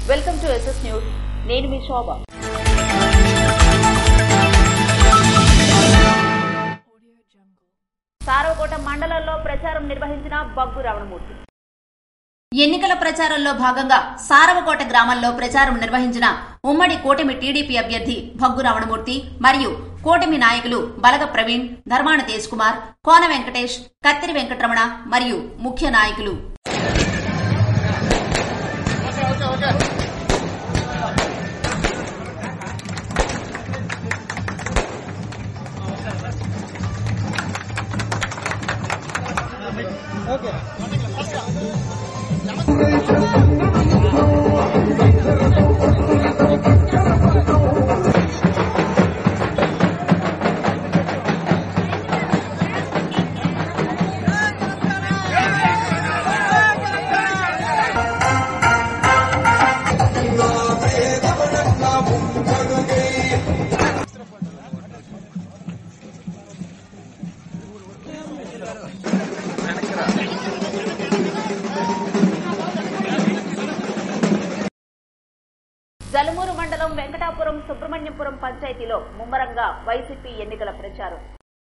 Welcome to SS news. నేను మీ శోభ. సారవకోట మండలంలో ప్రచారం నిర్వహించిన బగ్గు రమణమూర్తి. ఎన్నికల ప్రచారంలో భాగంగా సారవకోట గ్రామంలో ప్రచారం నిర్వహించిన ఉమ్మడి కూటమి టీడీపీ అభ్యర్థి బగ్గు రమణమూర్తి మరియు కూటమి నాయకులు బలగ ప్రవీణ్, ధర్మాన తేజ్ కుమార్, కోన వెంకటేష్, కత్తిరి వెంకటరమణ మరియు ముఖ్య నాయకులు. జలమూరు మండలం వెంకటాపురం సుబ్రహ్మణ్యపురం పంచాయతీలో ముమ్మరంగా వైసీపీ ఎన్నికల ప్రచారం.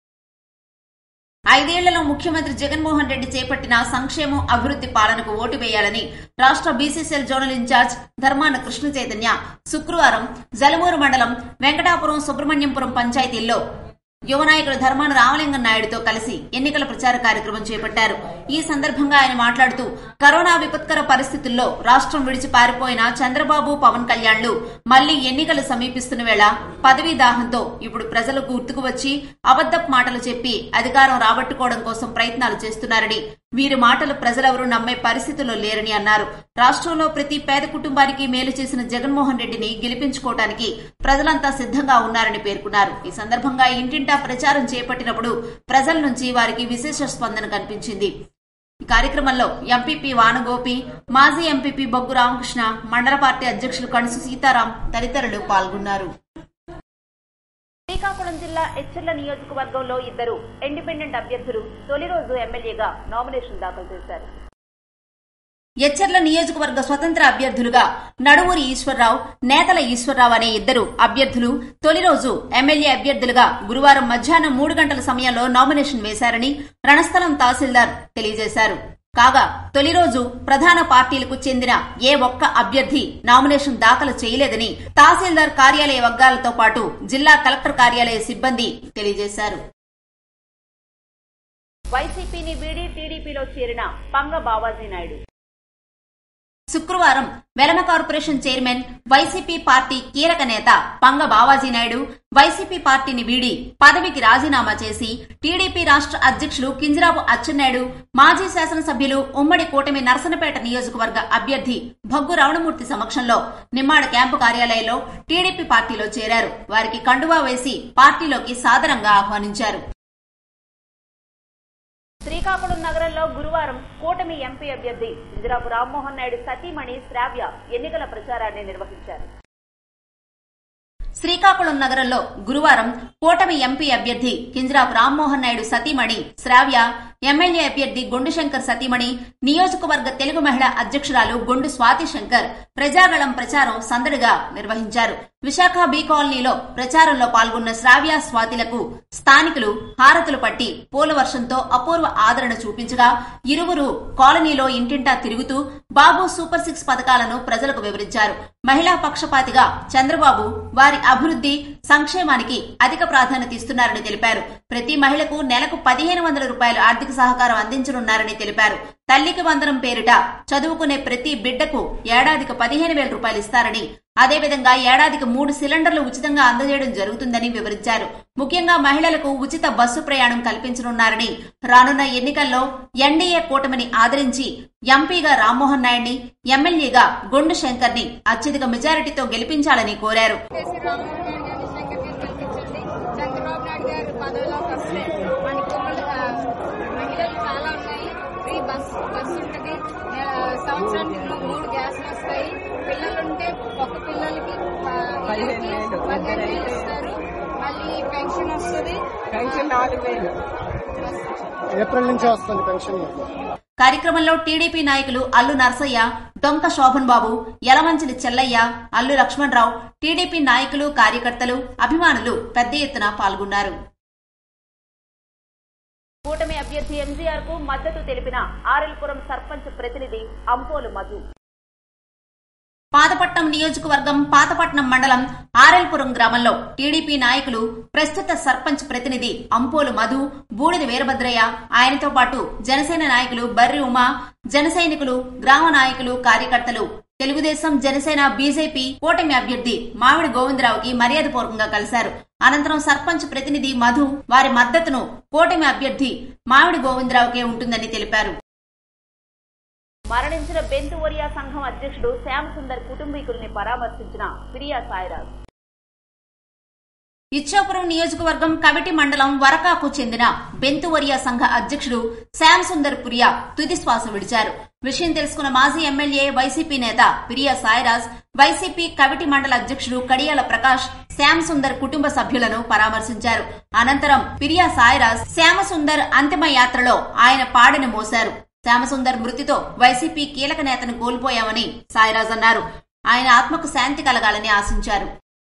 5 ఏళ్లలో ముఖ్యమంత్రి జగన్మోహన్ రెడ్డి చేపట్టిన సంక్షేమం, అభివృద్ది పాలనకు ఓటు వేయాలని రాష్ట్ర BCCL zonal in-charge Dharmana Krishna Chaitanya శుక్రవారం జలమూరు మండలం వెంకటాపురం సుబ్రహ్మణ్యంపురం పంచాయతీల్లో యువ నాయకుడు ధర్మాన రామలింగం నాయుడుతో కలిసి ఎన్నికల ప్రచార కార్యక్రమం చేపట్టారు. ఈ సందర్భంగా ఆయన మాట్లాడుతూ కరోనా విపత్కర పరిస్థితుల్లో రాష్ట్రం విడిచి పారిపోయిన చంద్రబాబు, పవన్ కళ్యాణ్లు మళ్లీ ఎన్నికలు సమీపిస్తున్న వేళ పదవీ దాహంతో ఇప్పుడు ప్రజలకు గుర్తుకు వచ్చి అబద్దపు మాటలు చెప్పి అధికారం రాబట్టుకోవడం కోసం ప్రయత్నాలు చేస్తున్నారని, వీరి మాటలు ప్రజలెవరూ నమ్మే పరిస్థితుల్లో లేరని అన్నారు. రాష్ట్రంలో ప్రతి పేద కుటుంబానికి మేలు చేసిన జగన్మోహన్ రెడ్డిని గెలిపించుకోవడానికి ప్రజలంతా సిద్దంగా ఉన్నారని పేర్కొన్నారు. ఈ సందర్భంగా ఇంటింటా ప్రచారం చేపట్టినప్పుడు ప్రజల నుంచి వారికి విశేష స్పందన కనిపించింది. ఈ కార్యక్రమంలో ఎంపీపీ వానగోపి, మాజీ ఎంపీపీ బొగ్గు రామకృష్ణ, మండల పార్టీ అధ్యక్షులు కణసు సీతారాం తదితరులు పాల్గొన్నారు. శ్రీకాకుళం జిల్లా ఎచ్చెర్ల నియోజకవర్గంలో 2 ఇండిపెండెంట్ అభ్యర్థులు తొలి రోజు ఎమ్మెల్యేగా నామినేషన్ దాఖలు చేశారు. ఎచ్చెర్ల నియోజకవర్గ స్వతంత్ర అభ్యర్థులుగా నడుమూరి ఈశ్వరరావు, నేతల ఈశ్వరరావు అనే 2 అభ్యర్థులు తొలి రోజు ఎమ్మెల్యే అభ్యర్థులుగా గురువారం మధ్యాహ్నం 3 గంటల సమయంలో నామినేషన్ వేశారని రణస్థలం తహసీల్దార్ తెలియజేశారు. కాగా తొలి రోజు ప్రధాన పార్టీలకు చెందిన ఏ ఒక్క అభ్యర్థి నామినేషన్ దాఖలు చేయలేదని తహసీల్దార్ కార్యాలయ వర్గాలతో పాటు జిల్లా కలెక్టర్ కార్యాలయ సిబ్బంది తెలియజేశారు. వైసీపీని వీడి టీడీపీలో చేరిన పంగ బావాజీ నాయుడు. శుక్రవారం Velama corporation chairman, YCP party కీలక నేత పంగ బావాజీ నాయుడు వైసీపీ పార్టీని వీడి పదవికి రాజీనామా చేసి టీడీపీ రాష్ట్ర అధ్యక్షులు కింజరాపు అచ్చెన్నాయుడు, మాజీ శాసనసభ్యులు ఉమ్మడి కూటమి నరసనపేట నియోజకవర్గ అభ్యర్థి బగ్గు రమణమూర్తి సమక్షంలో నిమ్మాడ క్యాంపు కార్యాలయంలో టీడీపీ పార్టీలో చేరారు. వారికి కండువా వేసి పార్టీలోకి సాదరంగా ఆహ్వానించారు. శ్రీకాకుళం నగరంలో గురువారం కూటమి ఎంపీ అభ్యర్థి కింజరాపు రామ్మోహన్ నాయుడు సతీమణి శ్రావ్య ఎన్నికల ప్రచారాన్ని నిర్వహించారు. శ్రీకాకుళం నగరంలో గురువారం కూటమి ఎంపీ అభ్యర్థి కింజరాపు రామ్మోహన్ నాయుడు సతీమణి శ్రావ్య, ఎమ్మెల్యే అభ్యర్థి గొండు శంకర్ సతీమణి, నియోజకవర్గ తెలుగు మహిళా అధ్యక్షురాలు గొండు స్వాతి శంకర్ ప్రజాగళం ప్రచారం సందడిగా నిర్వహించారు. విశాఖ బి కాలనీలో ప్రచారంలో పాల్గొన్న శ్రావ్య, స్వాతిలకు స్థానికులు హారతులు పట్టి పూల వర్షంతో అపూర్వ ఆదరణ చూపించగా ఇరువురు కాలనీలో ఇంటింటా తిరుగుతూ బాబు సూపర్ 6 పథకాలను ప్రజలకు వివరించారు. మహిళా పక్షపాతిగా చంద్రబాబు వారి అభివృద్ది, సంక్షేమానికి అధిక ప్రాధాన్యత ఇస్తున్నారని తెలిపారు. ప్రతి మహిళకు నెలకు 1500 రూపాయలు ఆర్థిక సహకారం అందించనున్నారని తెలిపారు. తల్లికి వందనం పేరిట చదువుకునే ప్రతి బిడ్డకు ఏడాదికి 15,000 రూపాయలు ఇస్తారని, అదేవిధంగా ఏడాదికి 3 సిలిండర్లు ఉచితంగా అందజేయడం జరుగుతుందని వివరించారు. ముఖ్యంగా మహిళలకు ఉచిత బస్సు ప్రయాణం కల్పించనున్నారని, రానున్న ఎన్నికల్లో ఎన్డీఏ కూటమిని ఆదరించి ఎంపీగా రామ్మోహన్ నాయుడిని, ఎమ్మెల్యేగా గొండు శంకర్ ని అత్యధిక మెజారిటీతో గెలిపించాలని కోరారు. సంవత్సరానికి 3 గ్యాస్లు వస్తాయి. పిల్లలుంటే ఒక పిల్లలకి 15,000 ఇస్తారు. మళ్ళీ పెన్షన్ వస్తుంది. పెన్షన్ 4,000 ఏప్రిల్ నుంచి వస్తుంది పెన్షన్. కార్యక్రమంలో టీడీపీ నాయకులు అల్లు నర్సయ్య, డొంక శోభన్ బాబు, యలమంచిలి చెల్లయ్య, అల్లు లక్ష్మణరావు, టీడీపీ నాయకులు, కార్యకర్తలు, అభిమానులు పెద్ద ఎత్తున పాల్గొన్నారు. కూటమి అభ్యర్థి ఎంజీఆర్ కు మద్దతు తెలిపిన ఆరెల్పురం సర్పంచ్ ప్రతినిధి అంపోలు మధు. పాతపట్నం నియోజకవర్గం పాతపట్నం మండలం ఆరెల్పురం గ్రామంలో టీడీపీ నాయకులు, ప్రస్తుత సర్పంచ్ ప్రతినిధి అంపోలు మధు, బూడిద వీరభద్రయ్య, ఆయనతో పాటు జనసేన నాయకులు బర్రి ఉమా, జన సైనికులు, గ్రామ నాయకులు, కార్యకర్తలు, తెలుగుదేశం, జనసేన, బీజేపీ కూటమి అభ్యర్థి మామిడి గోవిందరావుకి మర్యాదపూర్వకంగా కలిశారు. అనంతరం సర్పంచ్ ప్రతినిధి మధు వారి మద్దతును కూటమి అభ్యర్థి మామిడి గోవిందరావుకే ఉంటుందని తెలిపారు. మరణించిన బెంతు ఒరియా సంఘం అధ్యక్షుడు శ్యామ్ సుందర్ కుటుంబీకుల్ని పరామర్శించిన పిరియా సాయిరాజ్. ఇచ్చాపురం నియోజకవర్గం కవిటి మండలం వరకాకు చెందిన బెంతు ఒరియా సంఘ అధ్యక్షుడు శ్యామ్ సుందర్ పురియా తుది శ్వాస విడిచారు. విషయం తెలుసుకున్న మాజీ ఎమ్మెల్యే, వైసీపీ నేత పిరియా సాయిరాజ్, వైసీపీ కవిటి మండల అధ్యక్షుడు కడియాల ప్రకాష్ శ్యామ్ సుందర్ కుటుంబ సభ్యులను పరామర్శించారు. అనంతరం పిరియా సాయిరాజ్ శ్యామసుందర్ అంతిమ యాత్రలో ఆయన పాడెను మోశారు. శ్యామసుందర్ మృతితో వైసీపీ కీలక నేతను కోల్పోయామని సాయిరాజ్ అన్నారు. ఆయన ఆత్మకు శాంతి కలగాలని ఆశించారు.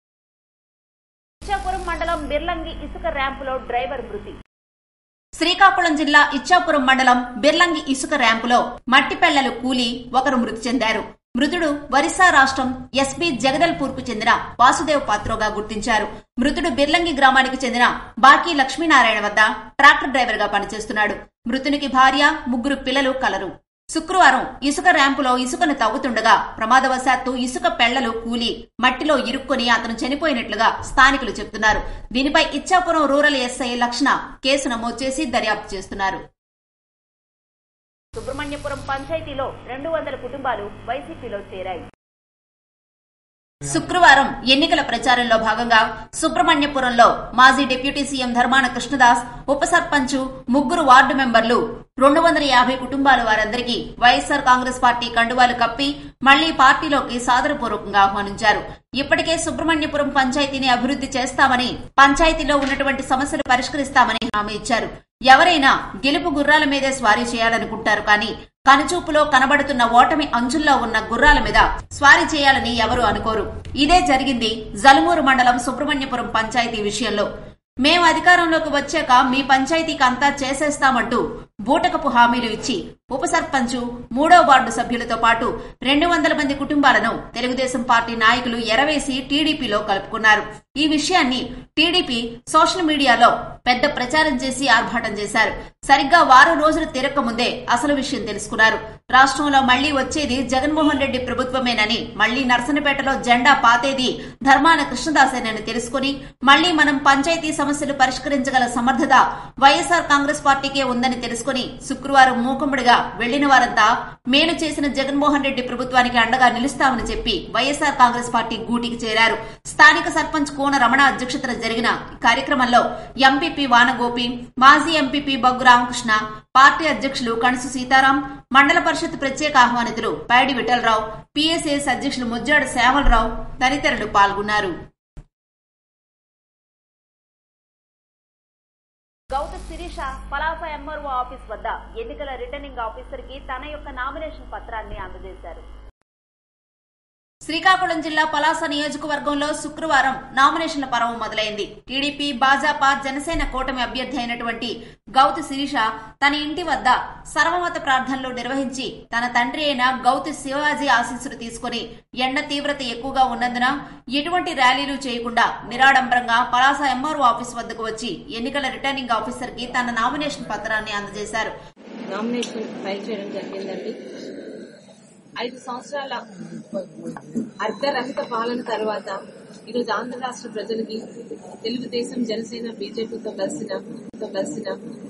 ఇచ్చాపురం మండలం బిర్లంగి ఇసుక ర్యాంపులో డ్రైవర్ మృతి. శ్రీకాకుళం జిల్లా ఇచ్చాపురం మండలం బిర్లంగి ఇసుక ర్యాంపులో మట్టి పెళ్లలు కూలి ఒకరు మృతి చెందారు. మృతుడు ఒరిస్సా రాష్ట్రం ఎస్బీ జగదల్పూర్ కు చెందిన వాసుదేవ్ పాత్రోగా గుర్తించారు. మృతుడు బిర్లంగి గ్రామానికి చెందిన బాకీ లక్ష్మీనారాయణ వద్ద ట్రాక్టర్ డ్రైవర్ గా పనిచేస్తున్నాడు. మృతునికి భార్య, 3 పిల్లలు కలరు. శుక్రవారం ఇసుక ర్యాంపులో ఇసుకను తవ్వుతుండగా ప్రమాదవశాత్తు ఇసుక పెళ్లలు కూలి మట్టిలో ఇరుక్కుని అతను చనిపోయినట్లుగా స్థానికులు చెబుతున్నారు. దీనిపై Ichchapuram rural SI Lakshana case నమోదు చేసి దర్యాప్తు చేస్తున్నారు. సుబ్రహ్మణ్యపురం పంచాయతీలో 200 కుటుంబాలు వైసీపీలో చేరాయి. శుక్రవారం ఎన్నికల ప్రచారంలో భాగంగా సుబ్రహ్మణ్యపురంలో మాజీ డిప్యూటీ సీఎం ధర్మాన కృష్ణదాస్, ఉప సర్పంచ్, 3 వార్డు మెంబర్లు, 250 కుటుంబాల వారందరికీ వైఎస్సార్ కాంగ్రెస్ పార్టీ కండువాలు కప్పి మళ్లీ పార్టీలోకి సాదరపూర్వకంగా ఆహ్వానించారు. ఇప్పటికే సుబ్రహ్మణ్యపురం పంచాయతీని అభివృద్ది చేస్తామని, పంచాయతీలో ఉన్నటువంటి సమస్యలు పరిష్కరిస్తామని హామీ ఇచ్చారు. ఎవరైనా గెలుపు గుర్రాల మీదే స్వారీ చేయాలనుకుంటారు, కానీ కనుచూపులో కనబడుతున్న ఓటమి అంచుల్లో ఉన్న గుర్రాల మీద స్వారీ చేయాలని ఎవరూ అనుకోరు. ఇదే జరిగింది జలుమూరు మండలం సుబ్రహ్మణ్యపురం పంచాయతీ విషయంలో. మేం అధికారంలోకి వచ్చాక మీ పంచాయతీకి అంతా చేసేస్తామంటూ బూటకపు హామీలు ఇచ్చి ఉప సర్పంచ్, 3వ వార్డు సభ్యులతో పాటు 200 మంది కుటుంబాలను తెలుగుదేశం పార్టీ నాయకులు ఎరవేసి టీడీపీలో కలుపుకున్నారు. ఈ విషయాన్ని టీడీపీ సోషల్ మీడియాలో పెద్ద ప్రచారం చేసి ఆర్భాటం చేశారు. సరిగ్గా వారం రోజులు తిరక్క ముందే అసలు విషయం తెలుసుకున్నారు. రాష్ట్రంలో మళ్లీ వచ్చేది జగన్మోహన్ రెడ్డి ప్రభుత్వమేనని, మళ్లీ నర్సనపేటలో జెండా పాతేది ధర్మాన కృష్ణదాసేనని తెలుసుకుని మళ్లీ మనం పంచాయతీ సమస్యలు పరిష్కరించగల సమర్థత వైఎస్సార్ కాంగ్రెస్ పార్టీకే ఉందని తెలుసుకుని శుక్రవారం మూకుమ్మడిగా వెళ్లిన వారంతా మేలు చేసిన జగన్మోహన్ రెడ్డి ప్రభుత్వానికి అండగా నిలుస్తామని చెప్పి వైఎస్సార్ కాంగ్రెస్ పార్టీ గూటికి చేరారు. స్థానిక సర్పంచ్ కోన రమణ అధ్యక్షతన జరిగిన కార్యక్రమంలో ఎంపీపీ వానగోపి, మాజీ ఎంపీపీ బగ్గు రామకృష్ణ, పార్టీ అధ్యక్షులు కణసు సీతారాం, మండల పరిషత్ ప్రత్యేక ఆహ్వానితులు పైడి విఠలరావు, పీఎస్ఏఎస్ అధ్యక్షులు ముజ్జాడ శ్యామలరావు తదితరులు పాల్గొన్నారు. గౌత శిరీష పలాస ఎంఆర్ఓ ఆఫీస్ వద్ద ఎన్నికల రిటర్నింగ్ ఆఫీసర్ కి తన యొక్క నామినేషన్ పత్రాన్ని అందజేశారు. శ్రీకాకుళం జిల్లా పలాస నియోజకవర్గంలో శుక్రవారం నామినేషన్ల పర్వం మొదలైంది. టీడీపీ, భాజపా, జనసేన కూటమి అభ్యర్థి అయినటువంటి గౌతి శిరీష తన ఇంటి వద్ద సర్వమత ప్రార్థనలు నిర్వహించి తన తండ్రి అయిన గౌతి శివాజీ ఆశీస్సులు తీసుకుని ఎండ తీవ్రత ఎక్కువగా ఉన్నందున ఎటువంటి ర్యాలీలు చేయకుండా నిరాడంబరంగా పలాస ఎంఆర్ఓ ఆఫీస్ వద్దకు వచ్చి ఎన్నికల రిటర్నింగ్ ఆఫీసర్ కి తన నామినేషన్ పత్రాన్ని అందజేశారు. నామినేషన్ ఫైల్ చేయడం జరిగిందండి. 5 సంవత్సరాల అర్ధరహిత పాలన తర్వాత ఈరోజు ఆంధ్ర రాష్ట్ర ప్రజలకి తెలుగుదేశం, జనసేన, బీజేపీతో కలిసిన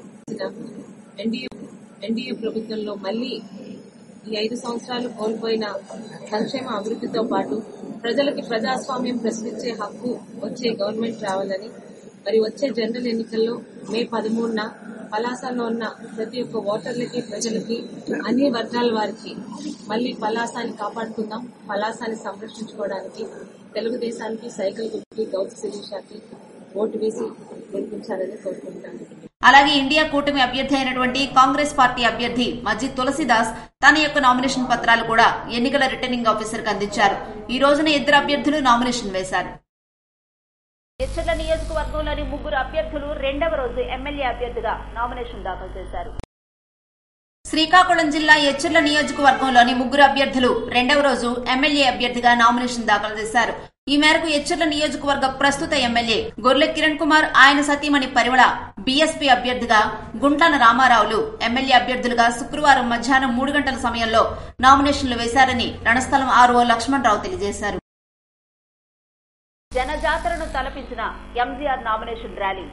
ఎన్డీఏ ప్రభుత్వంలో మళ్లీ ఈ 5 సంవత్సరాలు కోల్పోయిన సంక్షేమ అభివృద్ధితో పాటు ప్రజలకి ప్రజాస్వామ్యం ప్రశ్నించే హక్కు వచ్చే గవర్నమెంట్ రావాలని, మరి వచ్చే జనరల్ ఎన్నికల్లో మే 13న పలాసలో ఉన్న ప్రతి ఒక్క ఓటర్లకి, ప్రజలకి, అన్ని వర్గాల వారికి మళ్లీ పలాసాని కాపాడుకుందాం, పలాసాని సంరక్షించుకోవడానికి తెలుగుదేశానికి సైకిల్ గుర్తుకి గౌతి శిరీషకి ఓటు వేసి గెలిపించాలని కోరుకుంటాను. అలాగే ఇండియా కూటమి అభ్యర్థి అయినటువంటి కాంగ్రెస్ పార్టీ అభ్యర్థి మజ్జి తులసిదాస్ తన యొక్క నామినేషన్ పత్రాలు కూడా ఎన్నికల రిటర్నింగ్ ఆఫీసర్ కు అందించారు. ఈ రోజున ఇద్దరు అభ్యర్థులు నామినేషన్ వేశారు. ఎచ్చర్ల నియోజకవర్గంలోని ముగ్గురు అభ్యర్థులు రెండవ రోజు ఎమ్మెల్యే అభ్యర్థిగా నామినేషన్ దాఖలు చేశారు. శ్రీకాకుళం జిల్లా ఎచ్చర్ల నియోజకవర్గంలోని ముగ్గురు అభ్యర్థులు రెండవ రోజు ఎమ్మెల్యే అభ్యర్థిగా నామినేషన్ దాఖలు చేశారు. ఈ మేరకు ఎచ్చర్ల నియోజకవర్గ ప్రస్తుత ఎమ్మెల్యే గొర్లె కిరణ్ కుమార్, ఆయన సతీమణి పరిమళ బీఎస్పీ అభ్యర్థిగా గుంట్లన రామారావులు ఎమ్మెల్యే అభ్యర్థులుగా శుక్రవారం మధ్యాహ్నం 3 గంటల సమయంలో నామినేషన్లు వేశారని రణస్థలం ఆర్ఓ లక్ష్మణరావు తెలియజేశారు. జనజాతరను తలపించిన MGR nomination rally.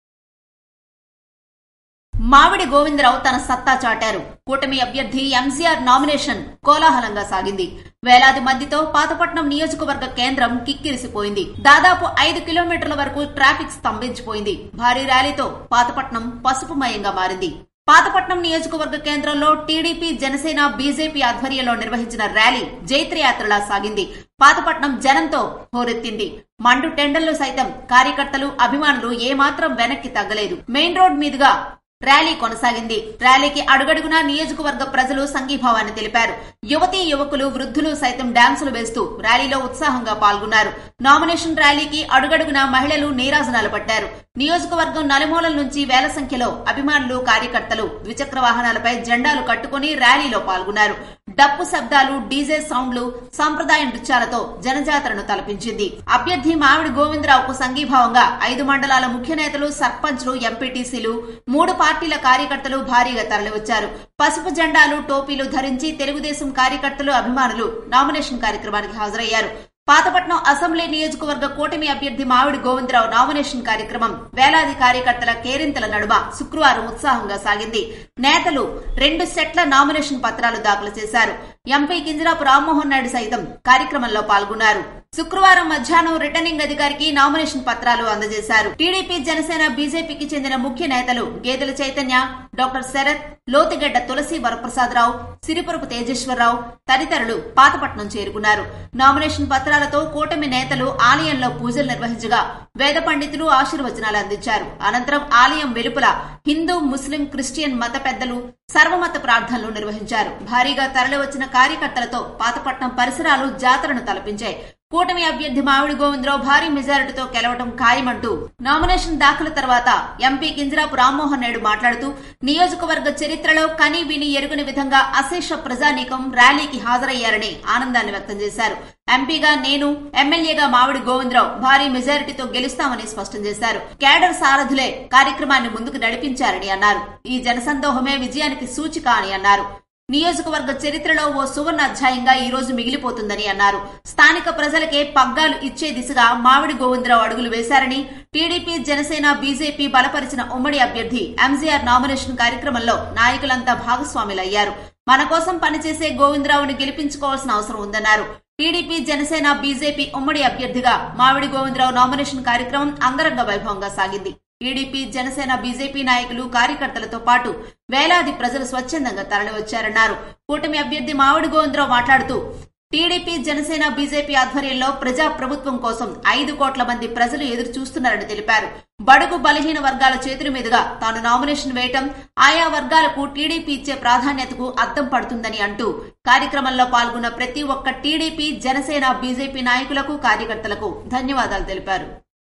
Mavidi Govindarao తన సత్తా చాటారు. కూటమి అభ్యర్థి ఎంజీఆర్ నామినేషన్ కోలాహలంగా సాగింది. వేలాది మందితో పాతపట్నం నియోజకవర్గ కేంద్రం కిక్కిరిసిపోయింది. దాదాపు 5 కిలోమీటర్ల వరకు ట్రాఫిక్ స్తంభించిపోయింది. భారీ ర్యాలీతో పాతపట్నం పసుపుమయంగా మారింది. పాతపట్నం నియోజకవర్గ కేంద్రంలో టీడీపీ, జనసేన, బీజేపీ ఆధ్వర్యంలో నిర్వహించిన ర్యాలీ జైత్రయాత్రలా సాగింది. పాతపట్నం జనంతో హోరెత్తింది. మండు టెండర్లు సైతం కార్యకర్తలు, అభిమానులు ఏమాత్రం వెనక్కి తగ్గలేదు. మెయిన్ రోడ్ మీదుగా ర్యాలీ కొనసాగింది. ర్యాలీకి అడుగడుగునా నియోజకవర్గ ప్రజలు సంఘీభావాన్ని తెలిపారు. యువతీ యువకులు, వృద్ధులు సైతం డాన్సులు వేస్తూ ర్యాలీలో ఉత్సాహంగా పాల్గొన్నారు. నామినేషన్ ర్యాలీకి అడుగడుగునా మహిళలు నీరాజనాలు పట్టారు. నియోజకవర్గం నలుమూలల నుంచి వేల సంఖ్యలో అభిమానులు, కార్యకర్తలు ద్విచక్ర వాహనాలపై జెండాలు కట్టుకుని ర్యాలీలో పాల్గొన్నారు. డప్పు శబ్దాలు, డీజే సౌండ్లు, సంప్రదాయ నృత్యాలతో జనజాతరను తలపించింది. అభ్యర్థి మావిడి గోవిందరావుకు సంఘీభావంగా 5 మండలాల ముఖ్య నేతలు, సర్పంచ్లు, ఎంపీటీసీలు, 3 పార్టీల కార్యకర్తలు భారీగా తరలివచ్చారు. పసుపు జెండాలు, టోపీలు ధరించి తెలుగుదేశం కార్యకర్తలు, అభిమానులు నామినేషన్ కార్యక్రమానికి హాజరయ్యారు. పాతపట్నం అసెంబ్లీ నియోజకవర్గ కూటమి అభ్యర్థి మావిడి గోవిందరావు నామినేషన్ కార్యక్రమం వేలాది కార్యకర్తల కేరింతల నడుమ శుక్రవారం ఉత్సాహంగా సాగింది. నేతలు 2 సెట్ల నామినేషన్ పత్రాలు దాఖలు చేశారు. ఎంపీ కింజరాపు రామ్మోహన్ నాయుడు సైతం కార్యక్రమంలో పాల్గొన్నారు. శుక్రవారం మధ్యాహ్నం రిటర్నింగ్ అధికారికి నామినేషన్ పత్రాలు అందజేశారు. టీడీపీ, జనసేన, బీజేపీకి చెందిన ముఖ్య నేతలు గేదెల చైతన్య, డాక్టర్ శరత్, లోతిగడ్డ తులసి వరప్రసాదరావు, సిరిపురపు తేజేశ్వరరావు తదితరులు పాతపట్నం చేరుకున్నారు. నామినేషన్ పత్రాలతో కూటమి నేతలు ఆలయంలో పూజలు నిర్వహించగా వేద పండితులు ఆశీర్వచనాలు అందించారు. అనంతరం ఆలయం వెలుపల హిందూ, ముస్లిం, క్రిస్టియన్ మత పెద్దలు సర్వమత ప్రార్థనలు నిర్వహించారు. భారీగా తరలివచ్చిన కార్యకర్తలతో పాతపట్నం పరిసరాలు జాతరను తలపించాయి. కూటమి అభ్యర్థి మావిడి గోవిందరావు భారీ మెజారిటీతో గెలవడం ఖాయమంటూ నామినేషన్ దాఖలు తర్వాత ఎంపీ కింజరాపు రామ్మోహన్ నాయుడు మాట్లాడుతూ, నియోజకవర్గ చరిత్రలో కని విని ఎరుగని విధంగా అశేష ప్రజానీకం ర్యాలీకి హాజరయ్యారని ఆనందాన్ని వ్యక్తం చేశారు. ఎంపీగా నేను, ఎమ్మెల్యేగా మావిడి గోవిందరావు భారీ మెజారిటీతో గెలుస్తామని స్పష్టం చేశారు. కేడర్ సారథులే కార్యక్రమాన్ని ముందుకు నడిపించారని అన్నారు. ఈ జనసందోహమే విజయానికి సూచిక అని అన్నారు. నియోజకవర్గ చరిత్రలో ఓ సువర్ణ అధ్యాయంగా ఈ రోజు మిగిలిపోతుందని అన్నారు. స్థానిక ప్రజలకే పగ్గాలు ఇచ్చే దిశగా మావిడి గోవిందరావు అడుగులు వేశారని, టీడీపీ, జనసేన, బీజేపీ బలపరిచిన ఉమ్మడి అభ్యర్థి ఎంజీఆర్ నామినేషన్ కార్యక్రమంలో నాయకులంతా భాగస్వాములయ్యారు. మన కోసం పనిచేసే గోవిందరావుని గెలిపించుకోవాల్సిన అవసరం ఉందన్నారు. టీడీపీ, జనసేన, బీజేపీ ఉమ్మడి అభ్యర్థిగా మావిడి గోవిందరావు నామినేషన్ కార్యక్రమం అంగరంగ వైభవంగా సాగింది. టీడీపీ, జనసేన, బీజేపీ నాయకులు, కార్యకర్తలతో పాటు వేలాది ప్రజలు స్వచ్ఛందంగా తరలివచ్చారన్నారు. కూటమి అభ్యర్థి మావిడి గోవిందరావు మాట్లాడుతూ, టీడీపీ, జనసేన, బీజేపీ ఆధ్వర్యంలో ప్రజా ప్రభుత్వం కోసం 5 కోట్ల మంది ప్రజలు ఎదురు చూస్తున్నారని తెలిపారు. బడుగు బలహీన వర్గాల చేతుల మీదుగా తాను నామినేషన్ వేయటం ఆయా వర్గాలకు టీడీపీ ఇచ్చే ప్రాధాన్యతకు అద్దం పడుతుందని అంటూ కార్యక్రమంలో పాల్గొన్న ప్రతి ఒక్క టీడీపీ, జనసేన, బీజేపీ నాయకులకు, కార్యకర్తలకు ధన్యవాదాలు తెలిపారు.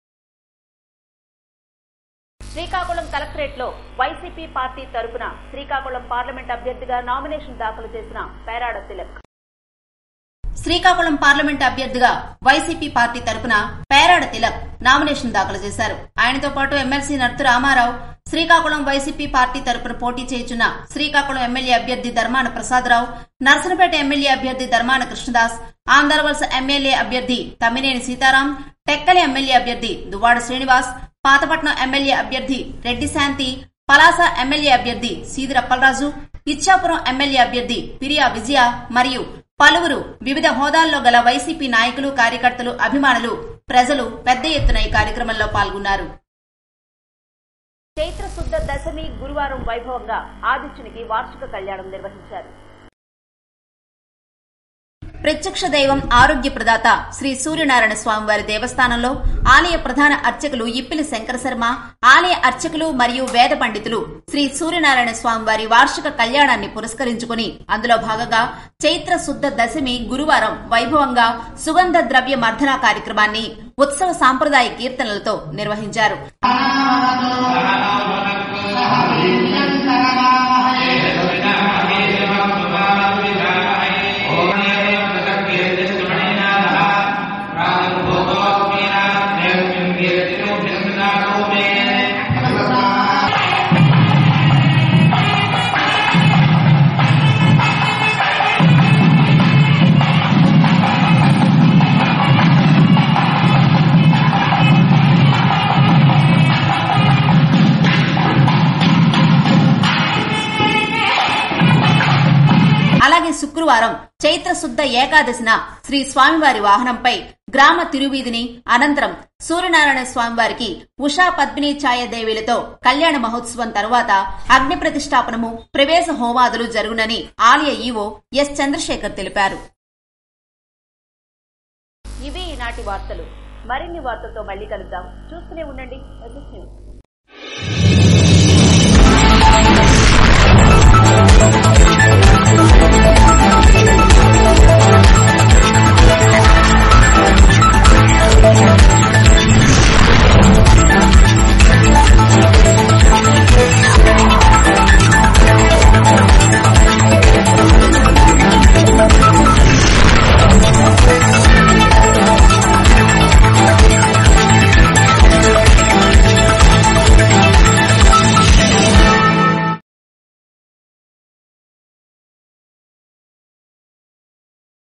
శ్రీకాకుళం కలెక్టరేట్ లో వైసీపీ పార్టీ తరపున శ్రీకాకుళం పార్లమెంట్ అభ్యర్థిగా నామినేషన్ దాఖలు చేసిన పేరాడ తిలక్. శ్రీకాకుళం పార్లమెంట్ అభ్యర్థిగా వైసీపీ పార్టీ తరపున పేరాడ తిలక్ నామినేషన్ దాఖలు చేశారు. ఆయనతో పాటు MLC Nartu Ramarao, Srikakulam YCP party తరపున పోటీ చేయుచున్న శ్రీకాకుళం ఎమ్మెల్యే అభ్యర్థి ధర్మాన ప్రసాదరావు, నర్సనపేట ఎమ్మెల్యే అభ్యర్థి ధర్మాన కృష్ణదాస్, ఆంధ్రవలస ఎమ్మెల్యే అభ్యర్థి తమ్మినేని సీతారాం, టెక్కలి ఎమ్మెల్యే అభ్యర్థి దువ్వాడ శ్రీనివాస్, పాతపట్నం ఎమ్మెల్యే అభ్యర్థి రెడ్డి శాంతి, పలాస ఎమ్మెల్యే అభ్యర్థి సీదిర అప్పలరాజు, ఇచ్చాపురం ఎమ్మెల్యే అభ్యర్థి పిరియా విజయ మరియు పలువురు వివిధ హోదాల్లో గల వైసీపీ నాయకులు, కార్యకర్తలు, అభిమానులు, ప్రజలు పెద్ద ఎత్తున ఈ కార్యక్రమంలో పాల్గొన్నారు. చైత్ర శుద్ధ దశమి గురువారం వైభవంగా ఆదిత్యునికి వార్షిక కళ్యాణం నిర్వహించారు. ప్రత్యక్ష దైవం ఆరోగ్య ప్రదాత శ్రీ సూర్యనారాయణ స్వామివారి దేవస్థానంలో ఆలయ ప్రధాన అర్చకులు ఇప్పిలి శంకర శర్మ, ఆలయ అర్చకులు మరియు వేద పండితులు శ్రీ సూర్యనారాయణ స్వామివారి వార్షిక కళ్యాణాన్ని పురస్కరించుకుని అందులో భాగంగా చైత్ర శుద్ధ దశమి గురువారం వైభవంగా సుగంధ ద్రవ్య మర్దన కార్యక్రమాన్ని ఉత్సవ సాంప్రదాయ కీర్తనలతో నిర్వహించారు. అలాగే శుక్రవారం చైత్ర శుద్ధ ఏకాదశిన శ్రీ స్వామివారి వాహనంపై గ్రామ తిరువీధిని అనంతరం సూర్యనారాయణ స్వామివారికి ఉషా పద్మిని ఛాయాదేవిలతో కళ్యాణ మహోత్సవం తరువాత అగ్ని ప్రతిష్టాపనము, ప్రవేశ హోమాదులు జరుగునని ఆలయ ఈవో ఎస్ చంద్రశేఖర్ తెలిపారు. ఇవి ఈనాటి వార్తలు. మరిన్ని వార్తలతో మళ్లీ కలుద్దాం. చూస్తూనే ఉండండి ఎస్ఎస్ న్యూస్.